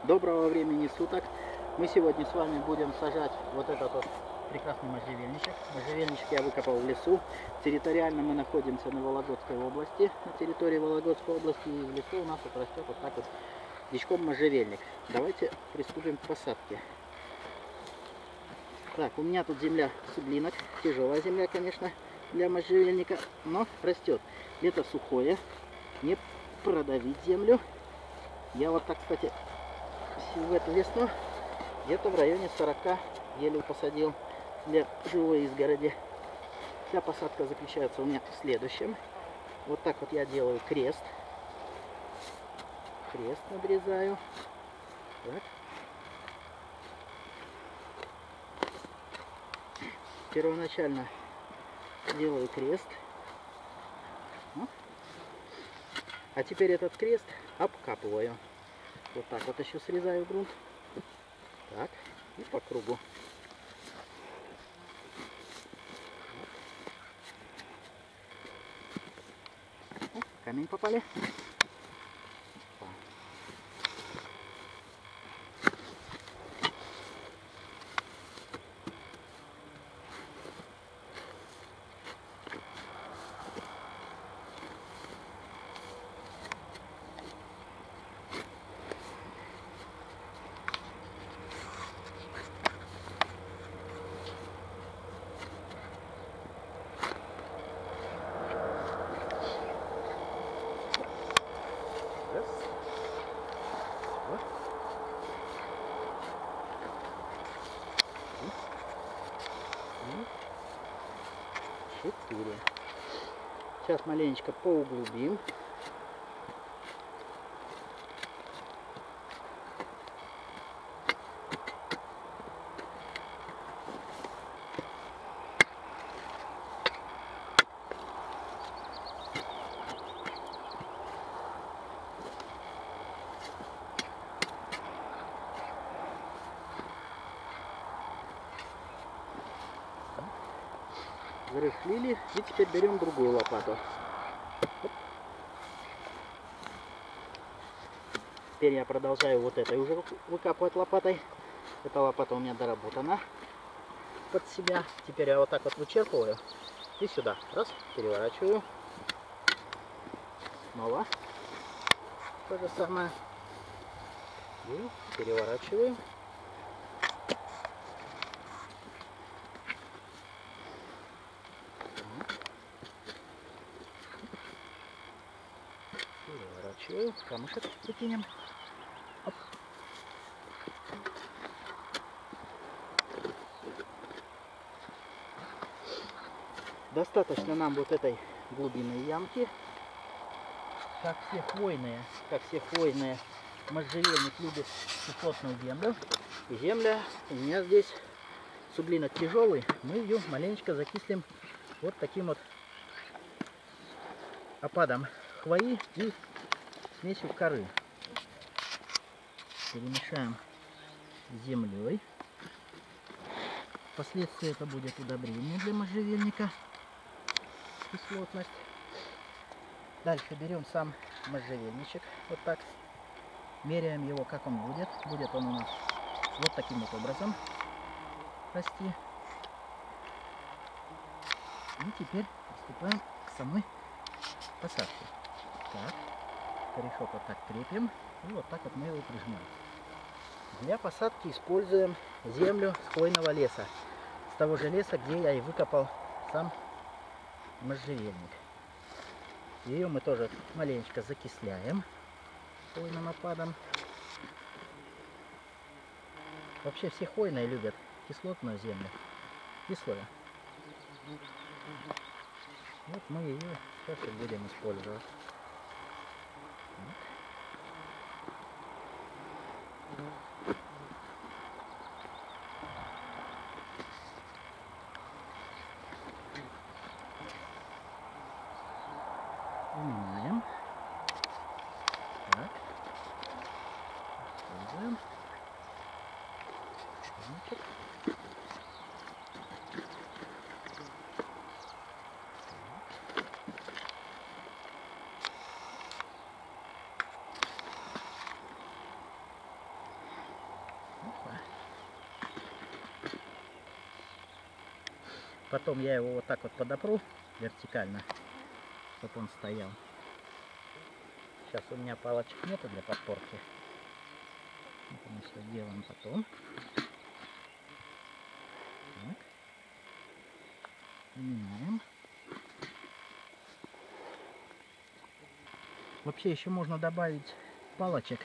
Доброго времени суток. Мы сегодня с вами будем сажать вот этот вот прекрасный можжевельничек. Можжевельничек я выкопал в лесу. Территориально мы находимся на Вологодской области. На территории Вологодской области и в лесу у нас вот растет вот так вот дичком можжевельник. Давайте приступим к посадке. Так, у меня тут земля суглинок. Тяжелая земля, конечно, для можжевельника, но растет. Лето сухое. Не продавить землю. Я вот так, кстати, в эту весну где-то в районе 40 елей посадил для живой изгороди. Вся посадка заключается у меня в следующем. Вот так вот я делаю крест. Крест надрезаю. Так. Первоначально делаю крест. А теперь этот крест обкапываю. Вот так вот еще срезаю грунт. Так, и по кругу. О, камень попали. Четыре. Сейчас маленечко поуглубим. Зарыхлили. И теперь берем другую лопату. Оп. Теперь я продолжаю вот этой уже выкапывать лопатой. Эта лопата у меня доработана под себя. Теперь я вот так вот вычерпываю и сюда. Раз, переворачиваю. Снова то же самое. И переворачиваю. Переворачиваю. Камушек прикинем. Оп. Достаточно нам вот этой глубинной ямки. Как все хвойные, можжевельник любит кислотную землю. И земля у меня здесь суглинок тяжелый. Мы ее маленечко закислим вот таким вот опадом хвои и смесью коры. Перемешаем с землей. Впоследствии это будет удобрение для можжевельника. Кислотность. Дальше берем сам можжевельничек. Вот так. Меряем его, как он будет. Будет он у нас вот таким вот образом расти. И теперь приступаем к самой посадке. Так. Корешок вот так крепим. И вот так вот мы его прижимаем. Для посадки используем землю с хвойного леса. С того же леса, где я и выкопал сам можжевельник. Ее мы тоже маленечко закисляем хвойным опадом. Вообще все хвойные любят кислотную землю. Кислую. Вот мы ее сейчас и будем использовать. Уминаем. Так. Используем. Потом я его вот так вот подопру вертикально, чтобы он стоял. Сейчас у меня палочек нету для подпорки. Это мы все сделаем потом. Так. Меняем. Вообще еще можно добавить палочек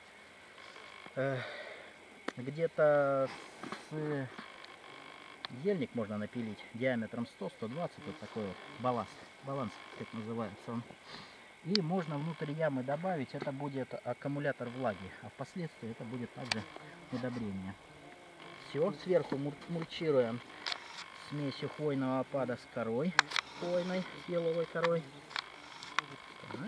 где-то с ельник можно напилить диаметром 100-120, вот такой вот баланс, как называется он. И можно внутрь ямы добавить, это будет аккумулятор влаги, а впоследствии это будет также удобрение. Все, сверху мульчируем смесью хвойного опада с корой хвойной, с еловой корой. Так.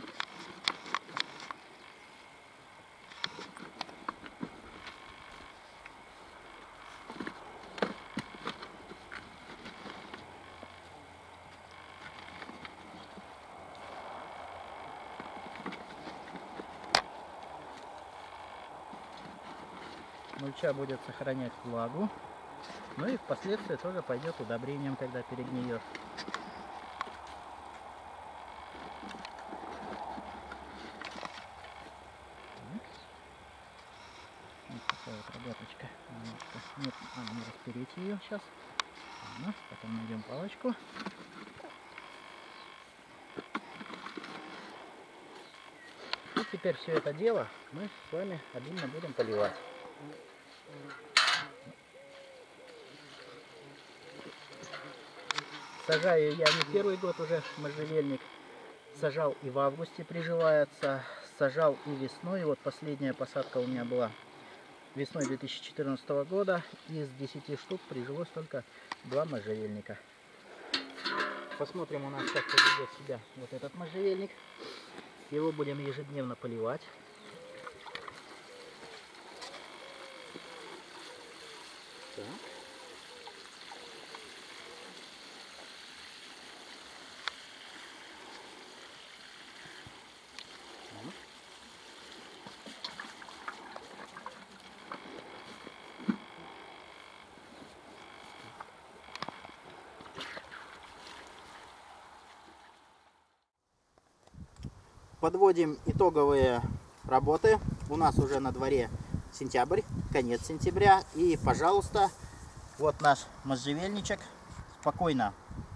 Мульча будет сохранять влагу, ну и впоследствии тоже пойдет удобрением, когда перегниет. Вот такая вот рогаточка. Немножко. Нет, надо распереть ее сейчас. Ладно, потом найдем палочку. И теперь все это дело мы с вами обильно будем поливать. Сажаю я не первый год уже можжевельник. Сажал и в августе приживается, сажал и весной. Вот последняя посадка у меня была весной 2014 года. Из 10 штук прижилось только 2 можжевельника. Посмотрим у нас, как поведет себя вот этот можжевельник. Его будем ежедневно поливать. Так. Подводим итоговые работы. У нас уже на дворе сентябрь, конец сентября. И, пожалуйста, вот наш можжевельничек спокойно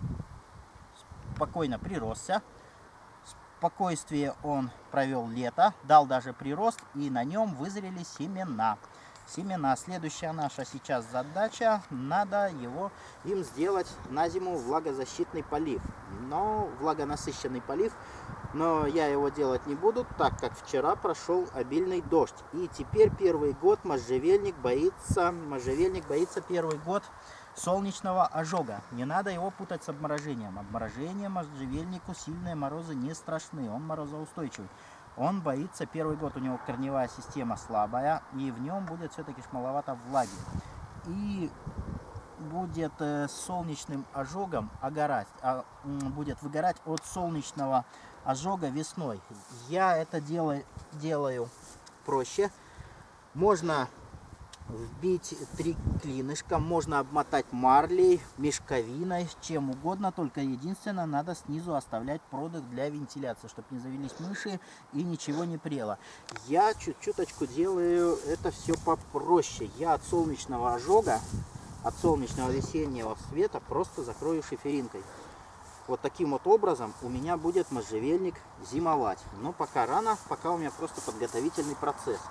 приросся. Спокойствие он провел лето, дал даже прирост, и на нем вызрели семена. Следующая наша сейчас задача, надо им сделать на зиму влагозащитный полив. Но влагонасыщенный полив. Но я его делать не буду, так как вчера прошел обильный дождь. И теперь первый год можжевельник боится первый год солнечного ожога. Не надо его путать с обморожением. Обморожение можжевельнику сильные морозы не страшны, он морозоустойчивый. Он боится первый год, у него корневая система слабая, и в нем будет все-таки маловато влаги. И будет солнечным ожогом будет выгорать от солнечного ожога весной. Я это делаю проще. Можно вбить 3 клинышка, можно обмотать марлей, мешковиной, чем угодно, только единственное, надо снизу оставлять продых для вентиляции, чтобы не завелись мыши и ничего не прело. Я чуть-чуточку делаю это все попроще. Я от солнечного ожога, от солнечного весеннего света просто закрою шиферинкой. Вот таким вот образом у меня будет можжевельник зимовать. Но пока рано, пока у меня просто подготовительный процесс.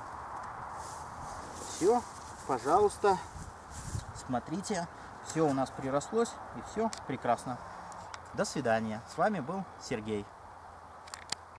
Все, пожалуйста, смотрите, все у нас прирослось и все прекрасно. До свидания. С вами был Сергей.